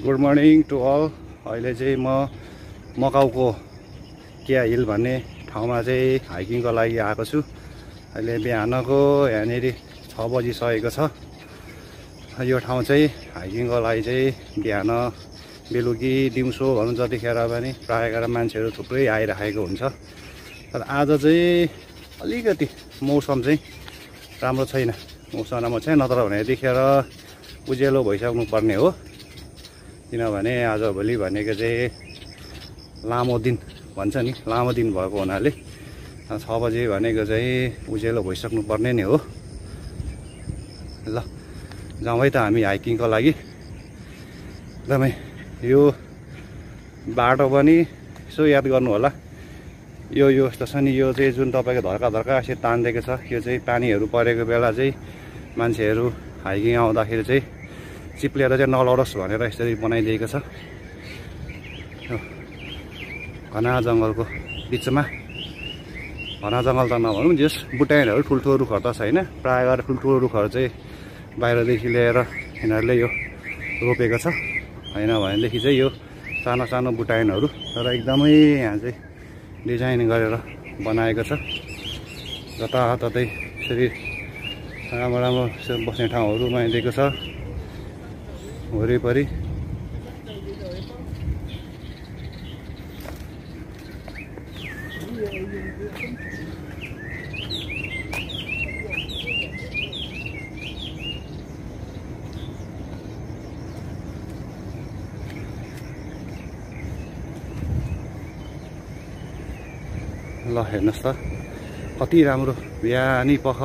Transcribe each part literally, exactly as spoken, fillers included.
Good morning to all. अहिले चाहिँ म मकाउको किया हिल भन्ने ठाउँमा चाहिँ हाइकिङको लागि आएको छु। अहिले बिहानको यहाँनिर छ बजिसकेको छ। यो ठाउँ चाहिँ हाइकिङको लागि चाहिँ बिहान बेलुकी दिउँसो भनौँ जतिखेर पनि प्रायः गरेर मान्छेहरू थुप्रै आइराखेको हुन्छ। तर आज चाहिँ अलिकति मौसम चाहिँ राम्रो छैन, मौसम राम्रो छैन, नत्र भने यतिखेर उज्यालो भइसक्नु पर्ने हो। किनभने आजभोलि भनेको चाहिँ लामो दिन भन्छ नि, लामो दिन भएको हुनाले छ बजे भनेको चाहिँ उज्यालो भइसक्नु पर्ने नै हो। ल जाउँ है त हामी हाइकिङको लागि। एकदमै यो बाटो पनि यसो याद गर्नु होला। यो यो यस्तो छ नि, यो चाहिँ जुन तपाईँको धर्का धर्का यसरी तानिदिएको छ, यो चाहिँ पानीहरू परेको बेला चाहिँ मान्छेहरू हाइकिङ आउँदाखेरि चाहिँ चिप्लेर चाहिँ नलडोस् भनेर यसरी बनाइदिएको छ। घना जङ्गलको बिचमा, घना जङ्गल त नभनौँ, जस बुट्यानहरू ठुल्ठुलो रुखहरू त छैन। प्रायः गरेर ठुल्ठुलो रुखहरू चाहिँ बाहिरदेखि ल्याएर यिनीहरूले यो रोपेको छ। होइन भनेदेखि चाहिँ यो सानो सानो बुट्यानहरू, तर एकदमै यहाँ चाहिँ डिजाइन गरेर बनाएको छ। जताततै यसरी राम्रो राम्रो बस्ने ठाउँहरू बनाइदिएको छ वरिपरि। ल हेर्नुहोस् त कति राम्रो, बिहानी पख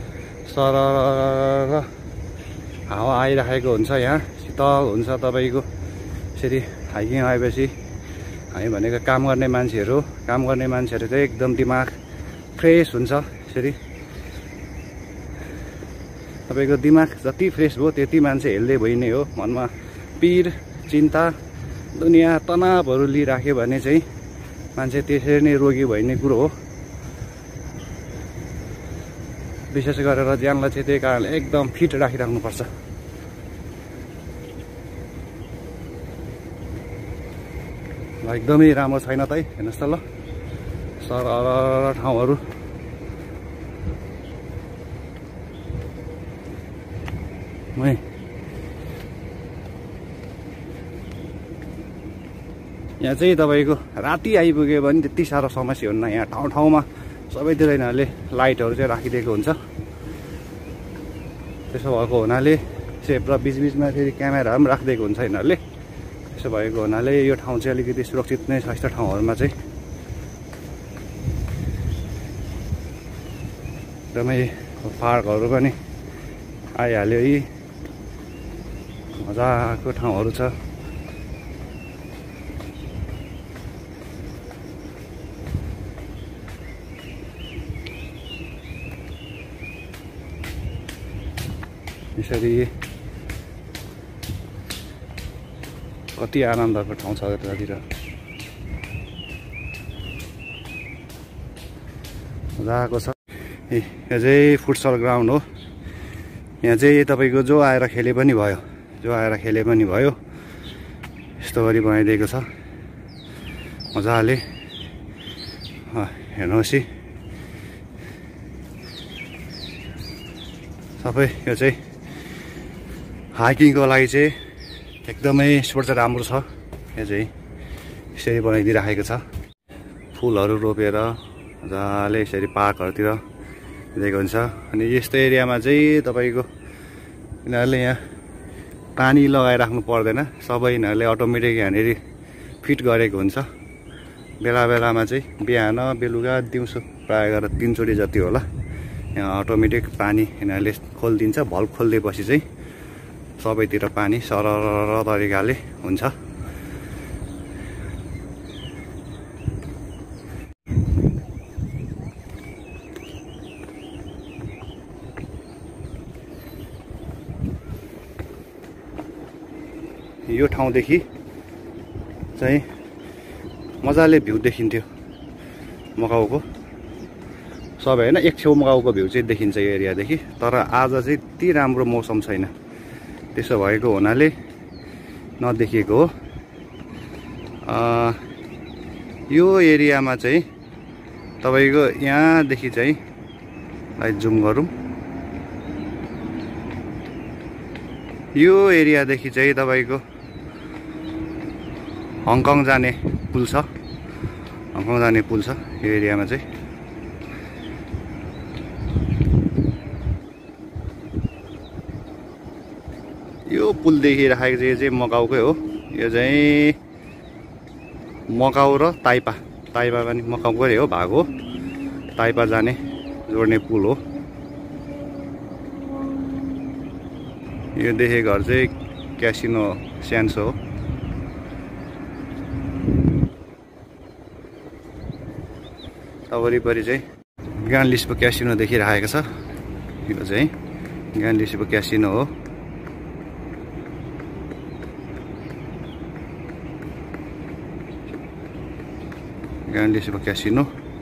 सरर हावा आइराखेको हुन्छ, यहाँ शीतल हुन्छ। तपाईँको यसरी हाइकिङ आएपछि हामी भनेको काम गर्ने मान्छेहरू काम गर्ने मान्छेहरू चाहिँ एकदम दिमाग फ्रेस हुन्छ। यसरी तपाईँको दिमाग जति फ्रेस भयो त्यति मान्छे हेल्दै भइ नै हो। मनमा पिर चिन्ता दुनियाँ तनावहरू लिइराख्यो भने चाहिँ मान्छे त्यसरी नै रोगी भइने कुरो हो। विशेष गरेर ज्यानलाई चाहिँ त्यही कारणले एकदम फिट राखिराख्नुपर्छ। ल एकदमै राम्रो छैन त है, हेर्नुहोस् त ल सरर ठाउँहरू। मै यहाँ चाहिँ तपाईँको राति आइपुग्यो भने त्यति साह्रो समस्या हुन्न। यहाँ ठाउँ ठाउँमा सबैतिर यिनीहरूले लाइटहरू चाहिँ राखिदिएको हुन्छ। त्यसो भएको हुनाले सेफ र बिचबिचमा फेरि क्यामेराहरू पनि राखिदिएको हुन्छ यिनीहरूले। त्यसो भएको हुनाले यो ठाउँ चाहिँ अलिकति सुरक्षित नै छ। यस्तो ठाउँहरूमा चाहिँ एकदमै पार्कहरू पनि आइहाल्यो, यी मजाको ठाउँहरू छ। यसरी कति आनन्दको ठाउँ छ यतातिर, मजाको छ। ए यो चाहिँ फुटसल ग्राउन्ड हो। यहाँ चाहिँ तपाईँको जो आएर खेले पनि भयो, जो आएर खेले पनि भयो, यस्तो गरी बनाइदिएको छ मजाले। हेर्नुहोस् है सबै यो चाहिँ हाइकिङको लागि चाहिँ एकदमै स्पोर्ट चाहिँ राम्रो छ। यो चाहिँ यसरी बनाइदिइराखेको छ, फुलहरू रोपेर मजाले यसरी पार्कहरूतिर दिएको हुन्छ। अनि यस्तो एरियामा चाहिँ तपाईँको यिनीहरूले यहाँ पानी लगाइराख्नु पर्दैन, सबै यिनीहरूले अटोमेटिक यहाँनिर फिट गरेको हुन्छ। बेला बेलामा चाहिँ बिहान बेलुका दिउँसो प्रायः गरेर तिनचोटि जति होला यहाँ अटोमेटिक पानी यिनीहरूले खोलिदिन्छ। भल्भ खोलिदिएपछि चाहिँ सबैतिर पानी सरर तरिकाले हुन्छ। यो ठाउँदेखि चाहिँ मजाले भ्यू देखिन्थ्यो मकाउको सबै हैन। एक छेउ मकाउको भ्यू चाहिँ देखिन्छ यो एरियादेखि। तर आज चाहिँ त्यति राम्रो मौसम छैन। त्यसो भएको हुनाले नदेखिएको हो। यो एरियामा चाहिँ तपाईको यहाँदेखि चाहिँ जुम गरौँ, यो एरियादेखि चाहिँ तपाईको हङकङ जाने पुल छ, हङकङ जाने पुल छ यो एरियामा चाहिँ। यो पुल देखिराखेको चाहिँ चाहिँ मकाउकै हो। यो चाहिँ मकाउ र ताइपा, ताइपा पनि मकाउकै हो भाग हो, ताइपा जाने जोड्ने पुल हो। यो देखेको घर चाहिँ क्यासिनो स्यान्सो हो। वरिपरि चाहिँ ग्रान्ड लिस्बो क्यासिनो देखिरहेको छ। यो चाहिँ ग्रान्ड लिस्बो क्यासिनो हो। ग्रान्ड लिस्बो क्यासिनो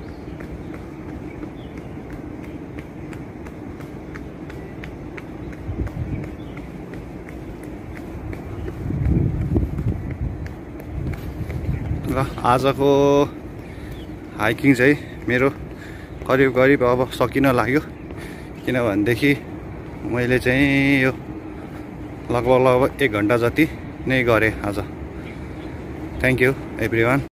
र आजको हाइकिङ चाहिँ मेरो करिब करिब अब सकिन लाग्यो, किनभनेदेखि मैले चाहिँ यो लगभग लगभग एक घन्टा जति नै गरेँ आज। Thank you everyone.